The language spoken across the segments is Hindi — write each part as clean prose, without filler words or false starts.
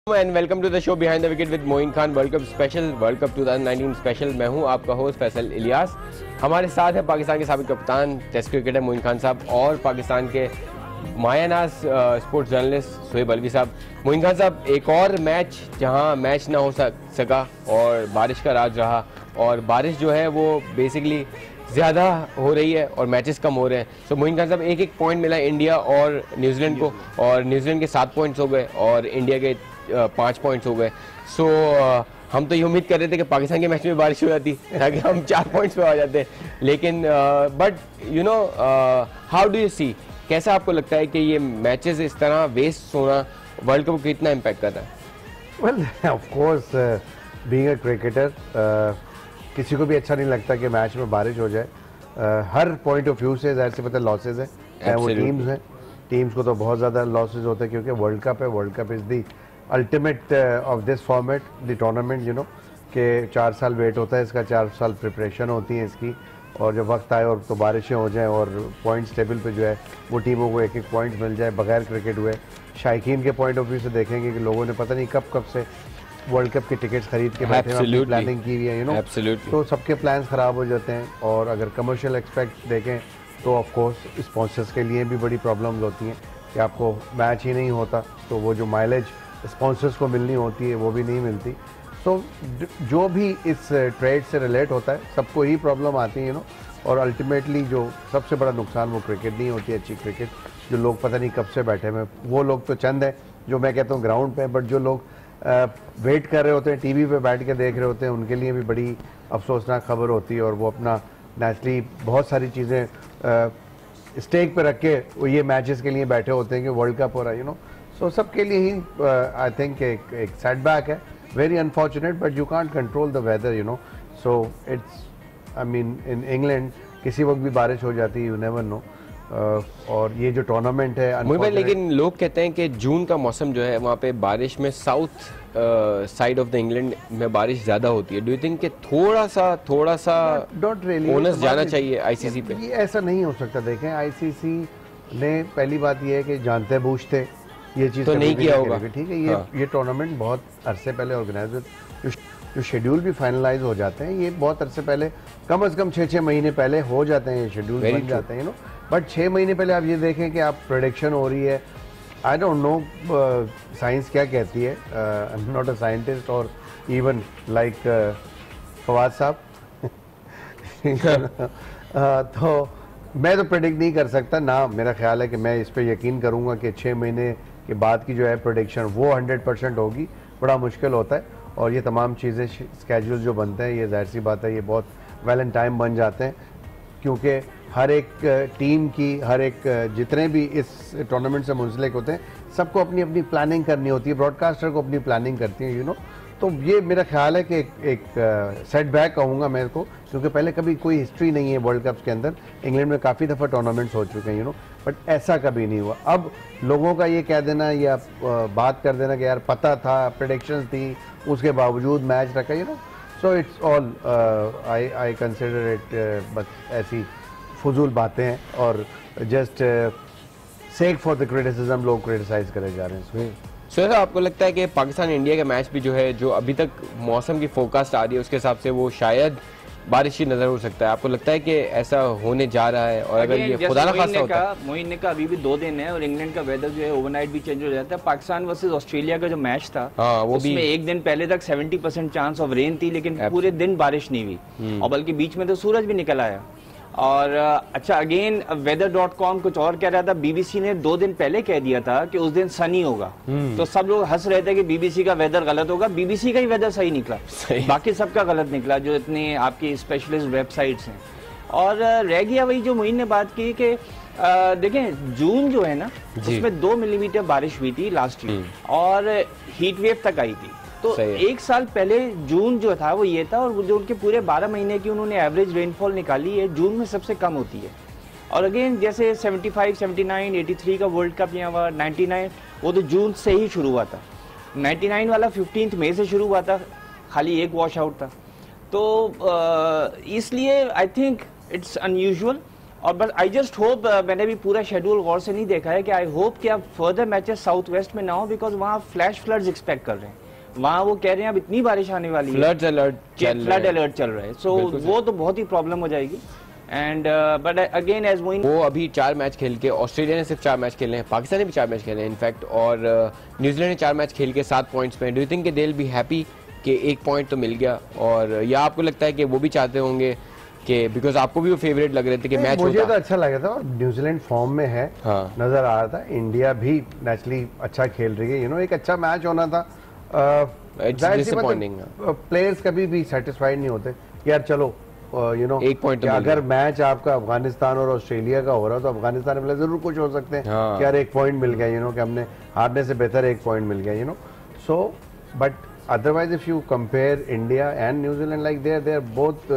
And welcome to the show behind the wicket with Moin Khan world cup special, world cup 2019 special. मैं हूं आपका होस्ट फैसल इलियास। हमारे साथ है पाकिस्तान के साबिक कप्तान टेस्ट क्रिकेटर मोइन खान साहब और पाकिस्तान के मायानाज स्पोर्ट्स जर्नलिस्ट शोएब अलवी साहब। मोइन खान साहब, एक और मैच जहां मैच ना हो सका और बारिश का राज रहा, और बारिश जो है वो बेसिकली ज़्यादा हो रही है और मैचेस कम हो रहे हैं। सो मोइन खान साहब, एक पॉइंट मिला इंडिया और न्यूजीलैंड को, और न्यूजीलैंड के 7 पॉइंट्स हो गए और इंडिया के 5 पॉइंट्स हो गए। सो हम तो ये उम्मीद कर रहे थे कि पाकिस्तान के मैच में बारिश हो जाती ताकि हम 4 पॉइंट्स पे आ जाते, लेकिन but you know how do you see, कैसा आपको लगता है कि ये मैचेस इस तरह वेस्ट होना वर्ल्ड कप को कितना इम्पैक्ट करता है? Well of course being a cricketer किसी को भी अच्छा नहीं लगता कि मैच में बारिश हो जाए। हर पॉइंट ऑफ व्यू से जाहिर सी पता लॉसेज है, चाहे वो टीम्स हैं, टीम्स को तो बहुत ज़्यादा लॉसेज होते हैं क्योंकि वर्ल्ड कप है। World cup is the ultimate of this format, the tournament, you know, कि 4 साल वेट होता है इसका, 4 साल प्रिपरेशन होती है इसकी, और जब वक्त आए और तो बारिशें हो जाएं और पॉइंट्स टेबल पे जो है वो टीमों को 1-1 पॉइंट मिल जाए बगैर क्रिकेट हुए। शायकीन के पॉइंट ऑफ व्यू से देखेंगे कि लोगों ने पता नहीं कब से वर्ल्ड कप के टिकट्स खरीद के बैठे हैं, प्लानिंग की हुई है, यू नो, तो सबके प्लान्स ख़राब हो जाते हैं। और अगर कमर्शियल एक्सपेक्ट देखें तो ऑफ कोर्स स्पॉन्सर्स के लिए भी बड़ी प्रॉब्लम्स होती हैं कि आपको मैच ही नहीं होता तो वो जो माइलेज स्पॉन्सर्स को मिलनी होती है वो भी नहीं मिलती। तो जो भी इस ट्रेड से रिलेट होता है सबको ही प्रॉब्लम आती है, यू नो, और अल्टीमेटली जो सबसे बड़ा नुकसान वो क्रिकेट नहीं होती, अच्छी क्रिकेट। जो लोग पता नहीं कब से बैठे हैं, वो लोग तो चंद हैं जो मैं कहता हूँ ग्राउंड पे, बट जो लोग वेट कर रहे होते हैं, टीवी पे बैठ के देख रहे होते हैं, उनके लिए भी बड़ी अफसोसनाक खबर होती है। और वो अपना नेचुरली बहुत सारी चीज़ें स्टेक पे रख के वो ये मैचेस के लिए बैठे होते हैं कि वर्ल्ड कप हो रहा है, यू नो। सो सबके लिए ही आई थिंक एक सेटबैक है, very unfortunate, but you can't control the weather, you know. So it's, I mean, in England किसी वक्त भी बारिश हो जाती है, यू नेवर नो। और ये जो टूर्नामेंट है, लेकिन लोग कहते हैं कि जून का मौसम जो है वहाँ पे बारिश में south side of the England में बारिश ज़्यादा होती है। डू यू थिंक कि थोड़ा सा डोंट रियली ओनस जाना चाहिए आईसीसी पे? ये ऐसा नहीं हो सकता। देखें, आईसीसी ने पहली बात ये है कि जानते बूझते ये चीज़ तो नहीं किया होगा, ठीक है। ये टूर्नामेंट बहुत अरसे पहले ऑर्गेनाइज हुआ, जो शेड्यूल भी फाइनलाइज हो जाते हैं ये बहुत अरसे पहले, कम से कम 6-6 महीने पहले हो जाते हैं, ये शेड्यूल बन जाते हैं, यू नो। बट 6 महीने पहले आप ये देखें कि आप प्रेडिक्शन हो रही है, आई डोंट नो साइंस क्या कहती है, I am not a scientist और इवन लाइक फवाद साहब तो मैं तो प्रेडिक्ट नहीं कर सकता ना। मेरा ख्याल है कि मैं इस पे यकीन करूंगा कि 6 महीने के बाद की जो है प्रेडिक्शन वो 100% होगी। बड़ा मुश्किल होता है, और ये तमाम चीज़ें स्केड्यूल जो बनते हैं, ये जाहिर सी बात है ये बहुत वेल इन टाइम बन जाते हैं, क्योंकि हर एक टीम की, हर एक जितने भी इस टूर्नामेंट से मुंसलिक होते हैं, सबको अपनी अपनी प्लानिंग करनी होती है, ब्रॉडकास्टर को अपनी प्लानिंग करती है, यू नो। तो ये मेरा ख्याल है कि एक सेटबैक कहूँगा मैं इसको, क्योंकि पहले कभी कोई हिस्ट्री नहीं है वर्ल्ड कप के अंदर। इंग्लैंड में काफ़ी दफ़ा टूर्नामेंट्स हो चुके हैं, यू नो, बट ऐसा कभी नहीं हुआ। अब लोगों का ये कह देना या बात कर देना कि यार पता था, प्रेडिक्शंस थी, उसके बावजूद मैच रखा, you know, so it's all I consider it बस ऐसी फजूल बातें हैं और just sake for the criticism लोग क्रिटिसाइज करे जा रहे हैं। सर, आपको लगता है कि पाकिस्तान इंडिया का मैच भी जो है, जो अभी तक मौसम की फोरकास्ट आ रही है उसके हिसाब से वो शायद बारिश की नजर हो सकता है? आपको लगता है कि ऐसा होने जा रहा है? और अगर ये खुदा ना खास्ता होता है, मोइन ने कहा अभी भी 2 दिन है और इंग्लैंड का वेदर जो है ओवरनाइट भी चेंज हो जाता है। पाकिस्तान वर्सेस ऑस्ट्रेलिया का जो मैच था, वो उसमें भी 1 दिन पहले तक 70% चांस ऑफ रेन थी, लेकिन पूरे दिन बारिश नहीं हुई, और बल्कि बीच में तो सूरज भी निकल आया। और अच्छा, अगेन weather.com कुछ और कह रहा था, बीबीसी ने 2 दिन पहले कह दिया था कि उस दिन सनी होगा, तो सब लोग हंस रहे थे कि बीबीसी का वेदर गलत होगा। बीबीसी का ही वेदर सही निकला, बाकी सबका गलत निकला, जो इतने आपकी स्पेशलिस्ट वेबसाइट्स हैं। और रह गया वही जो मोइन ने बात की कि देखें, जून जो है ना, उसमें 2 मिलीमीटर बारिश हुई थी लास्ट ईयर, और हीट वेव तक आई थी। तो 1 साल पहले जून जो था वो ये था, और जो उनके पूरे 12 महीने की उन्होंने एवरेज रेनफॉल निकाली है, जून में सबसे कम होती है। और अगेन जैसे 75, 79, 83 का वर्ल्ड कप यहाँ हुआ, 99 वो तो जून से ही शुरू हुआ था, 99 वाला 15 मई से शुरू हुआ था, खाली 1 वॉश आउट था। तो इसलिए आई थिंक इट्स अनयूजुअल, और बस आई जस्ट होप, मैंने भी पूरा शेड्यूल गौर से नहीं देखा है, कि आई होप कि अब फर्दर मैचेस साउथ वेस्ट में ना हो, बिकॉज वहाँ फ्लैश फ्लड्स एक्सपेक्ट कर रहे हैं, वहाँ वो कह रहे हैं अब इतनी बारिश आने वाली है, फ्लड अलर्ट चल रहा है, सो वो तो बहुत ही प्रॉब्लम हो जाएगी। And but again as Moin, वो अभी 4 मैच खेल के, ऑस्ट्रेलिया ने सिर्फ 4 मैच खेले हैं, पाकिस्तान ने भी 4 मैच खेले हैं इनफैक्ट, और न्यूजीलैंड ने 4 मैच खेल के 7 पॉइंट्स पे। Do you think they will be happy कि 1 पॉइंट तो मिल गया, और या आपको लगता है कि वो भी चाहते होंगे कि, बिकॉज आपको भी वो फेवरेट लग रहे थे कि मैच होता? मुझे तो अच्छा लगा था, और न्यूजीलैंड फॉर्म में है, हाँ, नजर आ रहा था। इंडिया भी नेचुरली अच्छा खेल रही है, यू नो, एक अच्छा मैच होना था। प्लेयर्स कभी भी सेटिस्फाइड नहीं होते यार, चलो यू नो 1 पॉइंट, अगर मैच आपका अफगानिस्तान और ऑस्ट्रेलिया का हो रहा है तो अफगानिस्तान में जरूर कुछ हो सकते हैं, हाँ, कि यार 1 पॉइंट मिल गया, यू नो, कि हमने हारने से बेहतर 1 पॉइंट मिल गया, you know. So but otherwise if you compare India and New Zealand, like they are both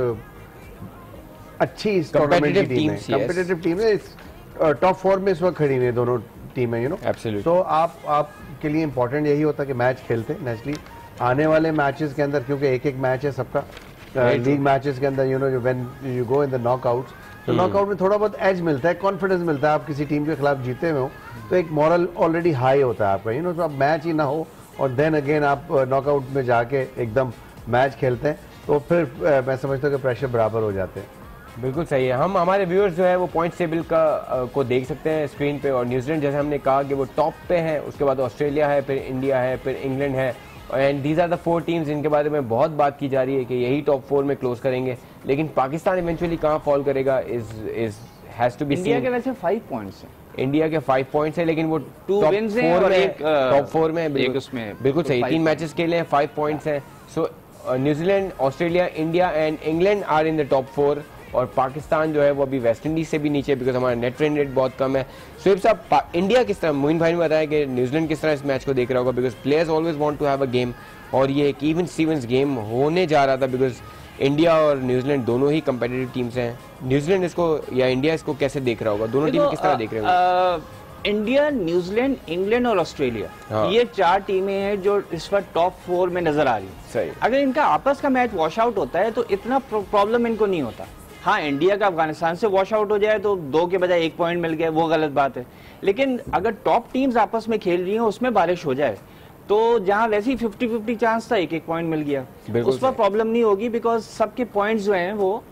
अच्छी कॉम्पिटिटिव टीम है, टॉप 4 में इस वक्त खड़ी है दोनों टीमें, यू नो। तो आपके लिए इंपॉर्टेंट यही होता है कि मैच खेलते हैं नेचुरली आने वाले मैचेस के अंदर, क्योंकि एक मैच है सबका, लीग मैचेस के अंदर, you know, when you go in the knockouts, तो नॉकआउट में थोड़ा बहुत एज मिलता है, कॉन्फिडेंस मिलता है, आप किसी टीम के खिलाफ जीते हुए हो तो एक मॉरल ऑलरेडी हाई होता है आपका, यू नो। तो अब मैच ही ना हो और देन अगेन आप नॉकआउट में जाके एकदम मैच खेलते हैं, तो फिर मैं समझता हूँ कि प्रेशर बराबर हो जाते हैं। बिल्कुल सही है। हम हमारे व्यूअर्स जो है वो पॉइंट टेबल का को देख सकते हैं स्क्रीन पे, और न्यूजीलैंड जैसे हमने कहा कि वो टॉप पे है, उसके बाद ऑस्ट्रेलिया है, फिर इंडिया है, फिर इंग्लैंड है, and these are the 4 teams जिनके बारे में बहुत बात की जा रही है कि यही टॉप 4 में क्लोज करेंगे। लेकिन पाकिस्तान इवेंचुअली कहाँ फॉल करेगा is has to be seen. India के वैसे 5 पॉइंट्स हैं, इंडिया के 5 पॉइंट्स है, लेकिन वो 2 विन्स हैं और एक टॉप 4 में, बिल्कुल सही, 3 5 मैचेस खेले हैं, 5 पॉइंट्स हैं। So New Zealand, Australia, India and England are in the top 4, और पाकिस्तान जो है वो अभी वेस्ट इंडीज से भी नीचे, बिकॉज हमारा नेट रन रेट बहुत कम है। सुहेब साहब, इंडिया किस तरह, मोइन भाई ने बताया कि न्यूजीलैंड किस तरह इस मैच को देख रहा होगा, because players always want to have a game, और ये एक इवन स्टीवंस गेम होने जा रहा था, बिकॉज इंडिया और न्यूजीलैंड दोनों ही कंपेटिटिव टीम्स हैं। न्यूजीलैंड इसको या इंडिया इसको कैसे देख रहा होगा, दोनों टीम किस तरह देख रहे होंगे? इंडिया, न्यूजीलैंड, इंग्लैंड और ऑस्ट्रेलिया, हाँ, ये 4 टीमें हैं जो इस वक्त टॉप 4 में नजर आ रही है। सही। अगर इनका आपस का मैच वॉश आउट होता है तो इतना प्रॉब्लम इनको नहीं होता। हाँ, इंडिया का अफगानिस्तान से वॉश आउट हो जाए तो 2 के बजाय 1 पॉइंट मिल गया, वो गलत बात है। लेकिन अगर टॉप टीम्स आपस में खेल रही हैं, उसमें बारिश हो जाए, तो जहां वैसे ही 50-50 चांस था, 1-1 पॉइंट मिल गया, उस पर प्रॉब्लम नहीं होगी, बिकॉज सबके पॉइंट्स जो हैं वो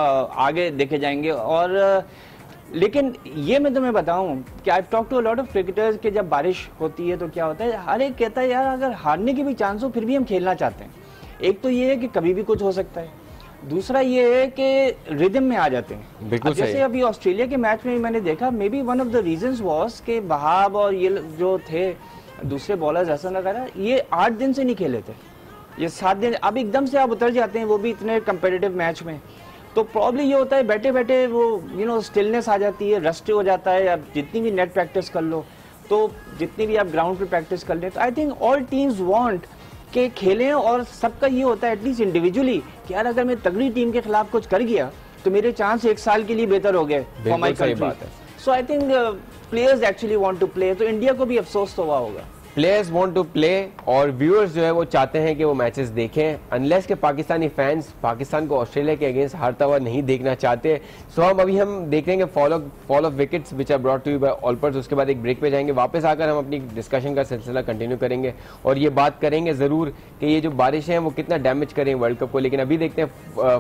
आगे देखे जाएंगे। और लेकिन ये मैं तुम्हें बताऊं कि I talk to a lot of cricketers कि जब बारिश होती है तो क्या होता है, हर एक कहता है यार अगर हारने की भी चांस हो फिर भी हम खेलना चाहते हैं। एक तो ये है कि कभी भी कुछ हो सकता है, दूसरा ये है कि रिदम में आ जाते हैं। बिल्कुल जैसे अभी ऑस्ट्रेलिया के मैच में मैंने देखा, maybe one of the reasons was कि वहाब और ये जो थे दूसरे बॉलर्स हसन वगैरह, ये 8 दिन से नहीं खेले थे, ये 7 दिन, अब एकदम से आप उतर जाते हैं, वो भी इतने कंपेटिटिव मैच में। तो प्रॉब्लम ये होता है बैठे बैठे वो यू नो स्टिलनेस आ जाती है, रस्ट हो जाता है। आप जितनी भी नेट प्रैक्टिस कर लो, तो जितनी भी आप ग्राउंड पे प्रैक्टिस कर ले, तो I think all teams want के खेलें, और सबका ये होता है एटलीस्ट इंडिविजुअली कि यार अगर मैं तगड़ी टीम के खिलाफ कुछ कर गया तो मेरे चांस 1 साल के लिए बेहतर हो गए for my country. So I think players actually want to play, तो इंडिया को भी अफसोस तो हुआ होगा। प्लेयर्स वांट टू प्ले और व्यूअर्स जो है वो चाहते हैं कि वो मैचेस देखें, अनलेस के पाकिस्तानी फैंस पाकिस्तान को ऑस्ट्रेलिया के अगेंस्ट हारता हुआ नहीं देखना चाहते। सो हम देखेंगे fall of wickets which are brought to you by Allpers. उसके बाद एक ब्रेक पे जाएंगे, वापस आकर हम अपनी डिस्कशन का सिलसिला कंटिन्यू करेंगे और ये बात करेंगे ज़रूर कि ये जो बारिशें हैं वो कितना डैमेज करें वर्ल्ड कप को। लेकिन अभी देखते हैं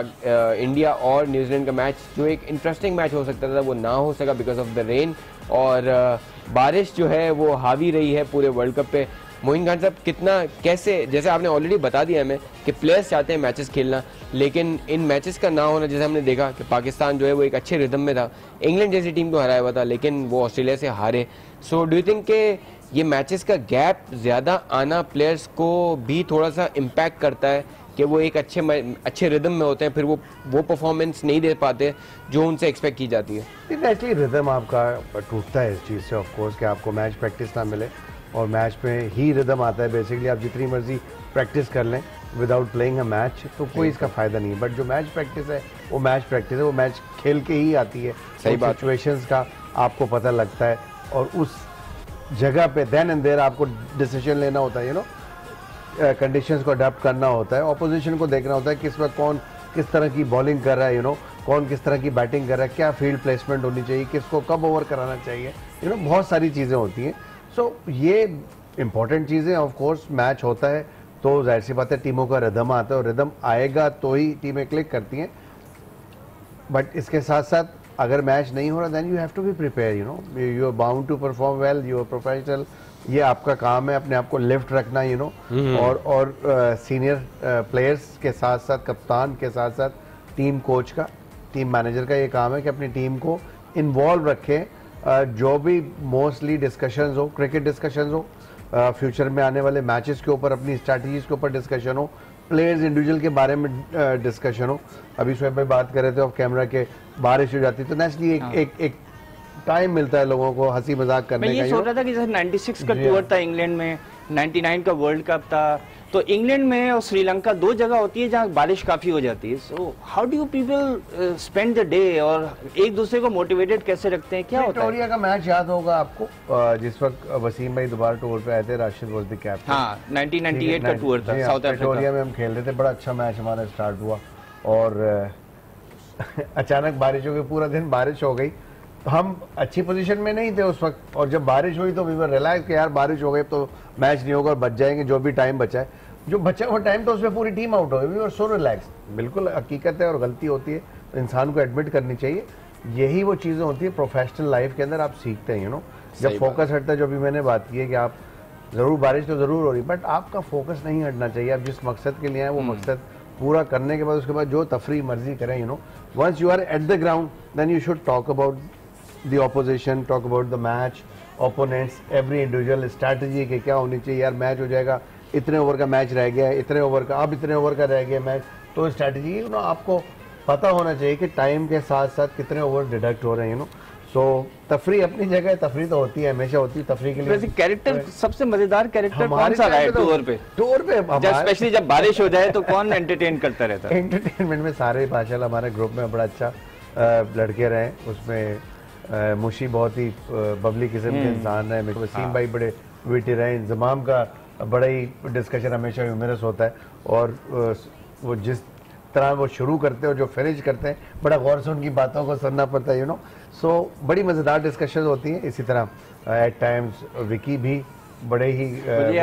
इंडिया और न्यूजीलैंड का मैच, जो एक इंटरेस्टिंग मैच हो सकता था वो ना हो सका बिकॉज ऑफ द रेन, और बारिश जो है वो हावी रही है पूरे वर्ल्ड कप पे। मोइन खान साहब, कितना कैसे, जैसे आपने ऑलरेडी बता दिया हमें कि प्लेयर्स चाहते हैं मैचेस खेलना, लेकिन इन मैचेस का ना होना, जैसे हमने देखा कि पाकिस्तान जो है वो एक अच्छे रिदम में था, इंग्लैंड जैसी टीम को हराया हुआ था, लेकिन वो ऑस्ट्रेलिया से हारे। सो डू यू थिंक कि ये मैचेस का गैप ज़्यादा आना प्लेयर्स को भी थोड़ा सा इम्पैक्ट करता है कि वो एक अच्छे रिदम में होते हैं, फिर वो परफॉर्मेंस नहीं दे पाते जो उनसे एक्सपेक्ट की जाती है? एक्चुअली रिदम आपका टूटता है इस चीज़ से, ऑफ कोर्स, कि आपको मैच प्रैक्टिस ना मिले और मैच में ही रिदम आता है। बेसिकली आप जितनी मर्जी प्रैक्टिस कर लें विदाउट प्लेइंग अ मैच तो कोई इसका फ़ायदा नहीं है। बट जो मैच प्रैक्टिस है वो मैच प्रैक्टिस है, वो मैच खेल के ही आती है। सही बात, सिचुएशंस का आपको पता लगता है और उस जगह पे देन एंड देयर आपको डिसीजन लेना होता है, यू नो, कंडीशंस को अडेप्ट करना होता है, ऑपोजिशन को देखना होता है किस वक्त कौन किस तरह की बॉलिंग कर रहा है, यू नो, कौन किस तरह की बैटिंग कर रहा है, क्या फील्ड प्लेसमेंट होनी चाहिए, किसको कब ओवर कराना चाहिए, बहुत सारी चीज़ें होती हैं। सो ये इंपॉर्टेंट चीज़ें। ऑफ कोर्स मैच होता है तो जाहिर सी बात है टीमों का रिदम आता है, और रिदम आएगा तो ही टीमें क्लिक करती हैं। बट इसके साथ साथ अगर मैच नहीं हो रहा then you have to be prepare, you are bound to perform well, you are professional. ये आपका काम है अपने आप को लिफ्ट रखना, और सीनियर प्लेयर्स के साथ साथ, कप्तान के साथ साथ टीम कोच का, टीम मैनेजर का ये काम है कि अपनी टीम को इन्वॉल्व रखें। जो भी मोस्टली डिस्कशंस हो, क्रिकेट डिस्कशंस हो, फ्यूचर में आने वाले मैचेस के ऊपर, अपनी स्ट्रैटेजीज के ऊपर डिस्कशन हो, प्लेयर्स इंडिविजुअल के बारे में डिस्कशन हो। अभी शोएब भाई बात कर रहे थे ऑफ कैमरा के, बारिश हो जाती तो नेचुरली एक टाइम मिलता है लोगों को हंसी मजाक करने का। मैं ये सोच रहा था कि जैसे 96 का टूर था इंग्लैंड में, 99 का वर्ल्ड कप था, तो इंग्लैंड में और श्रीलंका दो जगह होती है जहाँ बारिश काफी हो जाती है। So how do you people spend the day, और एक दूसरे को मोटिवेटेड कैसे रखते हैं, क्या होता है? विक्टोरिया का मैच याद होगा आपको, जिस वक्त वसीम भाई दोबारा टूर पे आए थे, राशिद वाज द कैप्टन। हाँ, 1998 का टूर था साउथ अफ्रीका। विक्टोरिया में हम खेल रहे थे, बड़ा अच्छा मैच हमारा स्टार्ट हुआ, और अचानक बारिश हो गई, पूरा दिन बारिश हो गई। हम अच्छी पोजीशन में नहीं थे उस वक्त, और जब बारिश हुई तो वी वर रिलैक्स कि यार बारिश हो गई तो मैच नहीं होगा और बच जाएंगे, जो भी टाइम बचा है। जो बचा हुआ टाइम तो उसमें पूरी टीम आउट हो गई, वी वर सो रिलैक्स। बिल्कुल हकीकत है और गलती होती है तो इंसान को एडमिट करनी चाहिए। यही वो चीज़ें होती है प्रोफेशनल लाइफ के अंदर, आप सीखते हैं। जब फोकस हटता है, जो भी मैंने बात की है कि आप ज़रूर बारिश तो ज़रूर हो रही, बट आपका फोकस नहीं हटना चाहिए। आप जिस मकसद के लिए आए वो मकसद पूरा करने के बाद उसके बाद जो तफरी मर्जी करें, once you are at the ground then you should talk about the opposition, talk about the match, opponents, every individual strategy कि क्या होनी चाहिए। यार मैच हो जाएगा, इतने ओवर का मैच रह गया है, इतने ओवर का, अब इतने ओवर का रह गया मैच, तो स्ट्रैटेजी आपको पता होना चाहिए कि टाइम के साथ साथ कितने ओवर डिडक्ट हो रहे हैं। सो तफरी अपनी जगह, तफरी तो होती है, हमेशा होती है तफरी के लिए। वैसे कैरेक्टर, सबसे मजेदार कैरेक्टर कौन सा रहा है टूर पे? स्पेशली जब बारिश हो जाए तो कौन एंटरटेन करता रहता है? एंटरटेनमेंट में सारे माशाल्लाह हमारे ग्रुप में बड़ा अच्छा लड़के रहे। उसमें मुशी बहुत ही बबली किस्म के इंसान है, वसीम भाई बड़े विटी रहे, इंजमाम का बड़ा ही डिस्कशन हमेशा ह्यूमरस होता है, और वो जिस तरह वो शुरू करते हैं और जो फिनिश करते हैं, बड़ा गौर से उनकी बातों को सुनना पड़ता है। सो बड़ी मज़ेदार डिस्कशन होती हैं। इसी तरह एट टाइम्स विकी भी बड़े ही,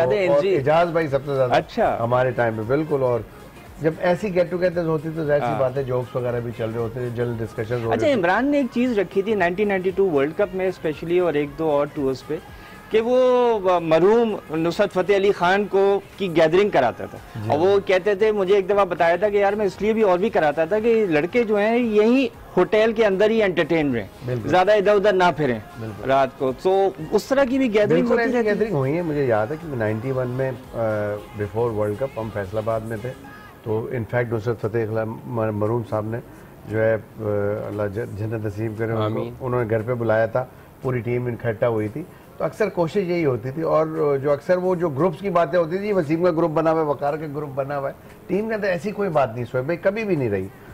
एजाज भाई सबसे ज़्यादा अच्छा हमारे टाइम पे, बिल्कुल। और जब ऐसी गेट टुगेदर्स होती तो जाहिर सी बात है जोक्स वगैरह भी चल रहे होते थे, जनरल डिस्कशंस हो रहे थे। अच्छा, इमरान ने एक चीज रखी थी 1992 वर्ल्ड कप में स्पेशली, और एक दो और टूर्स पे, कि वो मरहूम नुसरत फतेह अली खान को की गैदरिंग कराता था, और वो कहते थे, मुझे एक दफा बताया था कि यार मैं इसलिए भी और भी कराता था कि लड़के जो हैं यही होटल के अंदर ही एंटरटेन रहे, ज्यादा इधर उधर ना फिरें रात को। तो उस तरह की भी गैदरिंग हुई है। मुझे याद है कि 91 में बिफोर वर्ल्ड कप हम फैसलाबाद में थे, तो इनफैक्ट नुसरत फतेह मरहूम साहब ने जो है अल्लाह जन्नत नसीब करे, उन्होंने घर पे बुलाया था, पूरी टीम इकट्ठा हुई थी। तो अक्सर कोशिश यही होती थी, और जो अक्सर वो जो ग्रुप्स की बातें होती थी, वसीम का ग्रुप बना हुआ है, वकार का ग्रुप बना हुआ है, टीम के अंदर ऐसी कोई बात नहीं शोएब भाई, कभी भी नहीं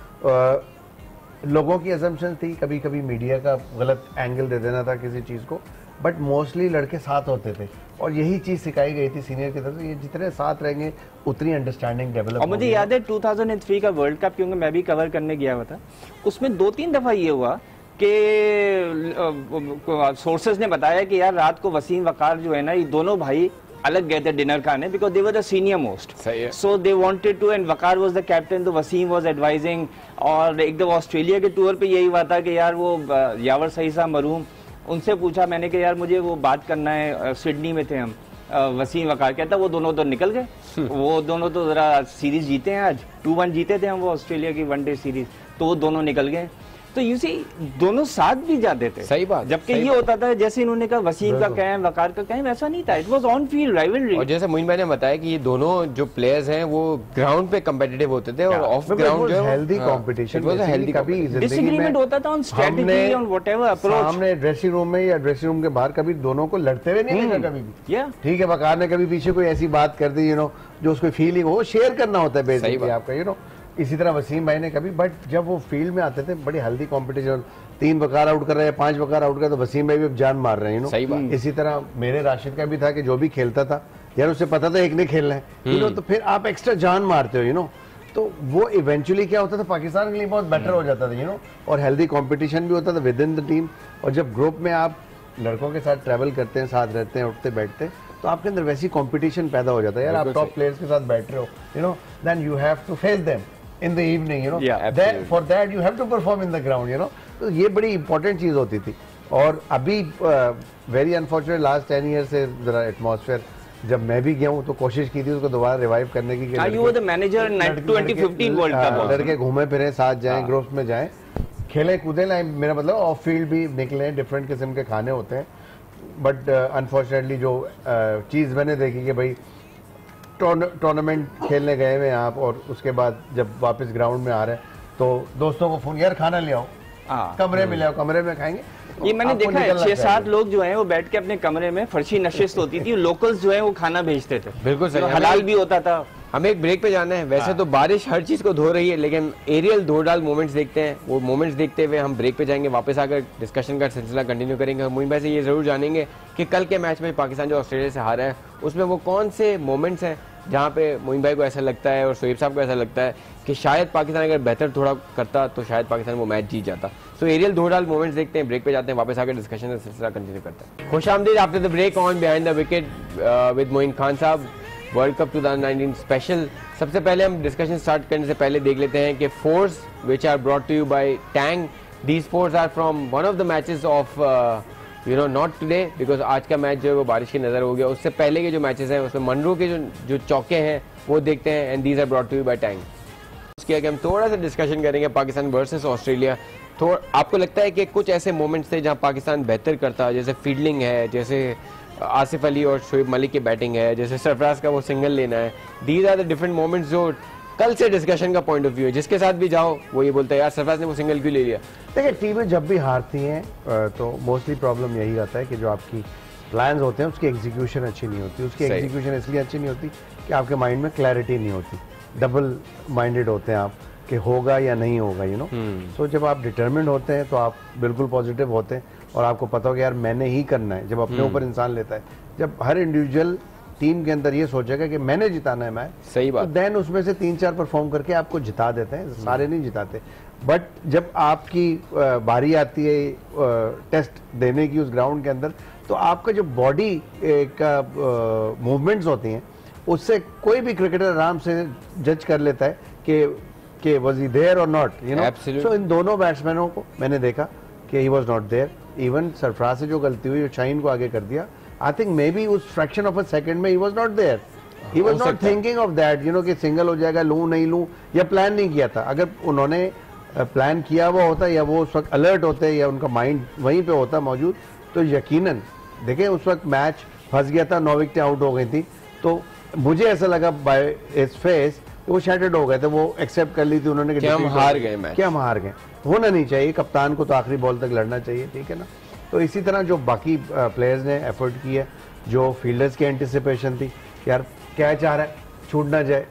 रही। लोगों की असम्पशन थी, कभी कभी मीडिया का गलत एंगल दे देना था किसी चीज़ को, बट मोस्टली लड़के साथ होते थे, और यही चीज़ सिखाई गई थी सीनियर की तरफ से। ये जितने साथ रहेंगे उतनी अंडरस्टैंडिंग डेवलप। और मुझे याद है 2003 का वर्ल्ड कप, क्योंकि मैं भी कवर करने गया हुआ था, उसमें 2-3 दफा ये हुआ कि सोर्सेज ने बताया कि यार रात को वसीम वकार जो है ना, ये दोनों भाई अलग गए थे डिनर खाने, because they were the senior most, so they wanted to, and Waqar was the captain, तो वसीम वाज एडवाइजिंग। और एक दफा ऑस्ट्रेलिया के टूर पे यही हुआ था कि यार वो यावर सही साहब मरहूम, उनसे पूछा मैंने कि यार मुझे वो बात करना है, सिडनी में थे हम, वसीम वकार कहता वो दोनों तो निकल गए, वो दोनों तो जरा सीरीज जीते हैं, आज 2-1 जीते थे हम वो ऑस्ट्रेलिया की वनडे सीरीज, तो वो दोनों निकल गए। तो यू सी दोनों साथ भी जाते थे, सही बात। जबकि ये होता था जैसे इन्होंने कहा वसीम का कैम, वकार का कैम, ऐसा नहीं था, it was on field rivalry. और जैसे मोइन भाई ने बताया कि ये दोनों जो प्लेयर्स हैं वो ग्राउंड पे कम्पिटिटिव होते थे, और ऑफ ग्राउंड जो healthy competition, it was a healthy, कभी डिसएग्रीमेंट होता था on strategy, on whatever approach. हमने ड्रेसिंग रूम में या ड्रेसिंग रूम के बाहर कभी दोनों को लड़ते हुए नहीं देखा कभी भी। ठीक है, वकार ने कभी पीछे कोई ऐसी बात कर दी, जो उसको फीलिंग हो, शेयर करना होता है बेसिकली आपका, इसी तरह वसीम भाई ने कभी, बट जब वो फील्ड में आते थे बड़ी हेल्दी कंपटीशन, 3 वकार आउट कर रहे हैं, 5 वकार आउट कर, तो वसीम भाई भी अब जान मार रहे हैं। सही बात। इसी तरह मेरे राशिद का भी था कि जो भी खेलता था यार उसे पता था एक ने खेलना है, तो फिर आप एक्स्ट्रा जान मारते हो। तो वो इवेंचुअली क्या होता था, पाकिस्तान के लिए बहुत बेटर हो जाता था, यू नो, और हेल्दी कंपटीशन भी होता था विद इन द टीम। और जब ग्रुप में आप लड़कों के साथ ट्रैवल करते हैं, साथ रहते हैं, उठते बैठते, तो आपके अंदर वैसी कंपटीशन पैदा हो जाता है। यार आप टॉप प्लेयर्स के साथ बैठ रहे हो, you know, then you have to face them in the evening, you know, then for that you have to perform in the ground, you know. तो ये बड़ी इंपॉर्टेंट चीज होती थी। और अभी वेरी अनफॉर्चुनेट लास्ट 10 ईयर से जरा एटमॉस्फेयर, जब मैं भी गया हूँ तो कोशिश की थी उसको दोबारा रिवाइव करने की। लड़के घूमे फिरे, साथ जाएं, ग्रुप्स में जाएं, खेले कूदे, मेरा मतलब ऑफ फील्ड भी निकले, डिफरेंट किस्म के खाने होते हैं। बट अनफॉर्चुनेटली जो चीज़ मैंने देखी कि भाई टूर्नामेंट खेलने गए हुए आप, और उसके बाद जब वापस ग्राउंड में आ रहे हैं तो दोस्तों को फोन, यार खाना ले आओ, कमरे में ले आओ, कमरे में खाएंगे। ये मैंने देखा है 6-7 लोग जो हैं वो बैठ के अपने कमरे में, फर्शी नशिस्त होती थी, लोकल्स जो हैं वो खाना भेजते थे। बिल्कुल सही, हलाल भी होता था। हमें एक ब्रेक पे जाना है। वैसे तो बारिश हर चीज को धो रही है, लेकिन एरियल धो-डाल मोमेंट्स देखते हैं। वो मोमेंट्स देखते हुए हम ब्रेक पे जाएंगे, वापस आकर डिस्कशन का सिलसिला कंटिन्यू करेंगे। मोइन भाई से ये जरूर जानेंगे कि कल के मैच में पाकिस्तान जो ऑस्ट्रेलिया से हारा है, उसमें वो कौन से मोमेंट्स हैं जहाँ पे मोइन भाई को ऐसा लगता है और शोएब साहब को ऐसा लगता है कि शायद पाकिस्तान अगर बेहतर थोड़ा करता तो शायद पाकिस्तान वो मैच जीत जाता। सो एरियल धो-डाल मोमेंट्स देखते हैं, ब्रेक पे जाते हैं, वापस आकर डिस्कशन का सिलसिला कंटिन्यू करते हैं। खुशामदीद after the break on behind the wicket with Moin Khan साहब, वर्ल्ड कप 2019 स्पेशल। सबसे पहले हम डिस्कशन स्टार्ट करने से पहले देख लेते हैं कि fours which are brought to you by Tang, these fours are from one of the matches of you know not today, because आज का मैच जो है वो बारिश की नजर हो गया। उससे पहले के जो मैचेस हैं उसमें मनरू के जो चौके हैं वो देखते हैं, and these are brought to you by Tang. उसके आगे हम थोड़ा सा डिस्कशन करेंगे पाकिस्तान वर्सेस ऑस्ट्रेलिया। तो आपको लगता है कि कुछ ऐसे मोमेंट्स थे जहां पाकिस्तान बेहतर करता, जैसे फील्डिंग है, जैसे आसिफ अली और शोएब मलिक की बैटिंग है, जैसे सरफराज का वो सिंगल लेना है, these are the different moments जो कल से डिस्कशन का पॉइंट ऑफ व्यू है। जिसके साथ भी जाओ वो ये बोलता है यार सरफराज ने वो सिंगल क्यों ले लिया। देखिए टीमें जब भी हारती हैं तो मोस्टली प्रॉब्लम यही आता है कि जो आपकी प्लान्स होते हैं उसकी एग्जीक्यूशन अच्छी नहीं होती। उसकी एग्जीक्यूशन इसलिए अच्छी नहीं होती कि आपके माइंड में क्लैरिटी नहीं होती, डबल माइंडेड होते हैं आप कि होगा या नहीं होगा, यू नो। सो जब आप डिटर्मिन्ड होते हैं तो आप बिल्कुल पॉजिटिव होते हैं और आपको पता हो कि यार मैंने ही करना है। जब अपने ऊपर इंसान लेता है, जब हर इंडिविजुअल टीम के अंदर ये सोचेगा कि मैंने जिताना है मैच, सही बात, तो देन उसमें से 3-4 परफॉर्म करके आपको जिता देते हैं, सारे नहीं जिताते। बट जब आपकी बारी आती है टेस्ट देने की उस ग्राउंड के अंदर, तो आपका जो बॉडी का मूवमेंट्स होती हैं उससे कोई भी क्रिकेटर आराम से जज कर लेता है कि वाज ही देयर और नॉट, यू नो। सो इन दोनों बैट्समैनों को मैंने देखा कि he was not there. Even Sarfaraz से जो गलती हुई, शाहीन को आगे कर दिया, आई थिंक मे बी उस फ्रैक्शन ऑफ अ सेकंड में he was not there, he was not thinking of that, you know, कि सिंगल हो जाएगा, लूं नहीं लूं, या प्लान नहीं किया था। अगर उन्होंने प्लान किया हुआ होता या वो उस वक्त अलर्ट होते या उनका माइंड वहीं पे होता मौजूद, तो यकीनन देखें उस वक्त मैच फंस गया था, 9 विकेटें आउट हो गई थी। तो मुझे ऐसा लगा बाय इट्स फेस वो शैटर्ड हो गए थे, वो एक्सेप्ट कर ली थी उन्होंने कि हम हार गए मैच, क्या हम हार गए। होना नहीं चाहिए, कप्तान को तो आखिरी बॉल तक लड़ना चाहिए, ठीक है ना। तो इसी तरह जो बाकी प्लेयर्स ने एफर्ट की है, जो फील्डर्स की एंटिसिपेशन थी, यार क्या चाह रहा है छूट ना जाए,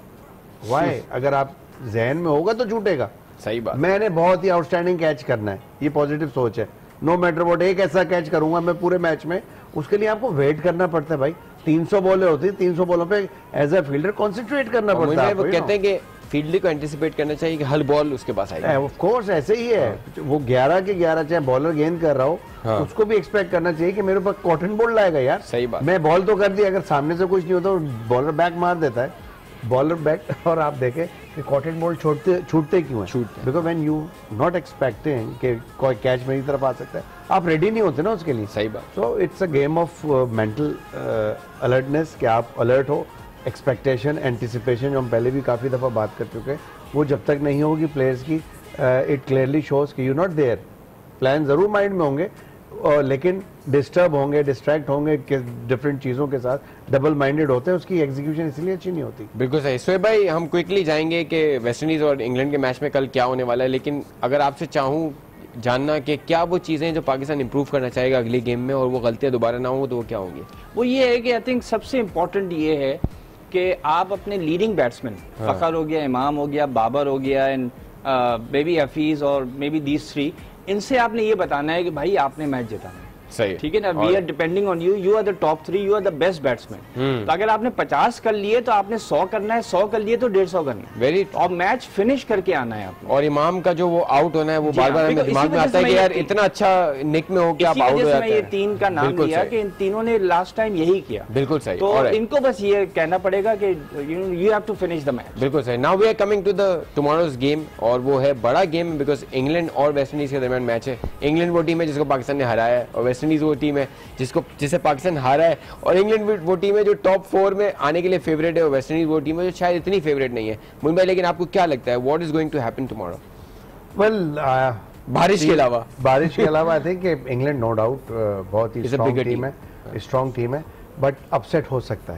वाई, अगर आप जहन में होगा तो छूटेगा। सही बात, मैंने बहुत ही आउटस्टैंडिंग कैच करना है, ये पॉजिटिव सोच है। नो मैटर व्हाट, एक ऐसा कैच करूंगा मैं पूरे मैच में, उसके लिए आपको वेट करना पड़ता है भाई। 300 बॉलें होती है, 300 बॉलों पे एज ए फील्डर कॉन्सेंट्रेट करना पड़ता है। वो कहते हैं कि फील्डर को एंटिसिपेट करना चाहिए कि हर बॉल उसके पास आएगी। ऑफ कोर्स ऐसे ही है, वो 11 के 11 चाहे बॉलर गेंद कर रहा हो, उसको भी एक्सपेक्ट करना चाहिए कि मेरे पास कॉटन बॉल लाएगा यार। सही बात, मैं बॉल तो कर दी, अगर सामने से कुछ नहीं होता बॉलर बैक मार देता है, बॉलर बैक। और आप देखें कि कॉटन बॉल छूटते क्यों है, because when you not expecting कि कोई कैच मेरी तरफ आ सकता है, आप रेडी नहीं होते ना उसके लिए। सही बात, so it's a game of mental alertness, कि आप अलर्ट हो। एक्सपेक्टेशन, एंटिसिपेशन, जो हम पहले भी काफ़ी दफ़ा बात कर चुके हैं, वो जब तक नहीं होगी प्लेयर्स की, इट क्लियरली शोज कि यू नॉट देयर। प्लान ज़रूर माइंड में होंगे, लेकिन डिस्टर्ब होंगे, डिस्ट्रैक्ट होंगे डिफरेंट चीज़ों के साथ, डबल माइंडेड होते हैं, उसकी एग्जीक्यूशन इसलिए अच्छी नहीं होती। बिल्कुल सही। शोएब भाई, हम क्विकली जाएंगे कि वेस्ट इंडीज़ और इंग्लैंड के मैच में कल क्या होने वाला है, लेकिन अगर आपसे चाहूँ जानना कि क्या वो चीज़ें जो पाकिस्तान इंप्रूव करना चाहेगा अगली गेम में और वो गलतियाँ दोबारा ना हो, तो वो क्या होंगी? वो ये है कि आई थिंक सबसे इम्पोर्टेंट ये है कि आप अपने लीडिंग बैट्समैन, फ़खर हो गया, इमाम हो गया, बाबर हो गया, एंड बेबी हफीज़ और मे बी दीज 3, इनसे आपने ये बताना है कि भाई आपने मैच जिताना है। सही, ठीक है ना, we are depending on you, you are the top 3, you are the best batsman. तो अगर आपने 50 कर लिए तो आपने 100 करना है, 100 कर लिए तो 150 करना है, वेरी, और मैच फिनिश करके आना है आपको। और इमाम का जो वो आउट होना है वो बार-बार दिमाग में आता है कि यार इतना अच्छा निक में हो कि आप आउट हो जाते हैं। ये 3 का नाम लिया कि इन तीनों ने लास्ट टाइम यही किया। बिल्कुल सही, तो इनको बस ये कहना पड़ेगा कि you have to finish the match. बिल्कुल सही। Now we are coming to the tomorrow's game, और वो है बड़ा गेम बिकॉज इंग्लैंड और वेस्ट इंडीज के दरमियान मैच है। इंग्लैंड वो टीम है जिसको पाकिस्तान ने हराया है, और वेस्ट इंडीज वो टीम है जिसे पाकिस्तान हारा है, और इंग्लैंड वो टीम है जो टॉप 4 में आने के लिए फेवरेट है, और वेस्ट इंडीज वो टीम है जो शायद इतनी फेवरेट नहीं है। मुइन भाई, लेकिन आपको क्या लगता है what is going to happen tomorrow? Well, बारिश के अलावा I think England no doubt बहुत ही स्ट्रॉन्ग टीम है, बट अपसेट हो सकता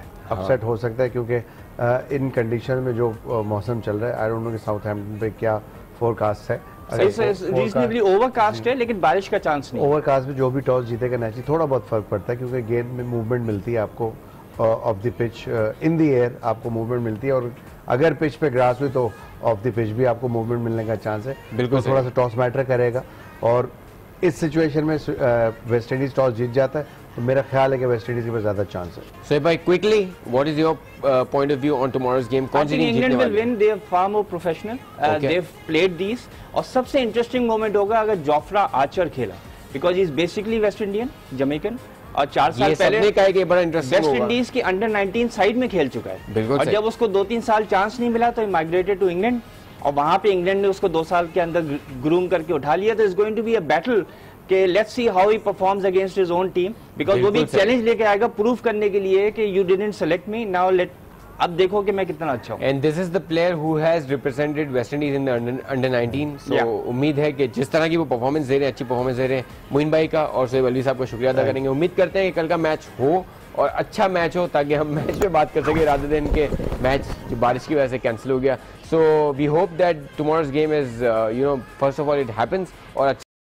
है, क्योंकि इन कंडीशन में जो मौसम चल रहा है, आई डोंट नो कि साउथहैम्पटन पे क्या फोरकास्ट है। रीजनेबली ओवरकास्ट है, लेकिन बारिश का चांस नहीं। ओवरकास्ट में जो भी टॉस जीतेगा नेचुरली थोड़ा बहुत फर्क पड़ता है, क्योंकि गेंद में मूवमेंट मिलती है आपको, off the pitch, in the air आपको मूवमेंट मिलती है, और अगर पिच पे ग्रास हुई तो ऑफ द पिच भी आपको मूवमेंट मिलने का चांस है। बिल्कुल, थोड़ा सा टॉस मैटर करेगा, और इस सिचुएशन में वेस्ट इंडीज टॉस जीत जाता है तो मेरा ख्याल है कि वेस्ट इंडीज के पास ज्यादा चांस है। सो भाई, quickly what is your point of view on tomorrow's game? कौन सी टीम जीतने वाली है? Win, they are far more professional, they have played this, और सबसे इंटरेस्टिंग मोमेंट होगा अगर जोफ्रा आर्चर खेला, because he is basically West Indian, Jamaican, और 4 साल पहले कहा कि बड़ा इंटरेस्टिंग वेस्ट इंडीज की अंडर 19 साइड में खेल चुका है, और जब उसको 2-3 साल चांस नहीं मिला तो माइग्रेटेड टू इंग्लैंड, और वहां पे इंग्लैंड ने उसको 2 साल के अंदर ग्रूम करके उठा लिया। तो is going to be a battle कि let's see how he performs against his own team, because वो भी चैलेंज लेके आएगा प्रूफ करने के लिए कि you didn't select me, now let, अब देखो कि मैं कितना अच्छा हूं। And this is the player who has represented West Indies in the under 19, so उम्मीद है कि जिस तरह की वो परफॉर्मेंस दे रहे हैं, अच्छी परफॉर्मेंस दे रहे हैं, मोइन भाई का और सोहेब अली साहब का शुक्रिया अदा करेंगे। उम्मीद करते हैं कि कल का मैच हो और अच्छा मैच हो, ताकि हम मैच पे बात कर सके रादर देन के मैच जो बारिश की वजह से कैंसिल हो गया। So we hope that tomorrow's game is first of all it happens, और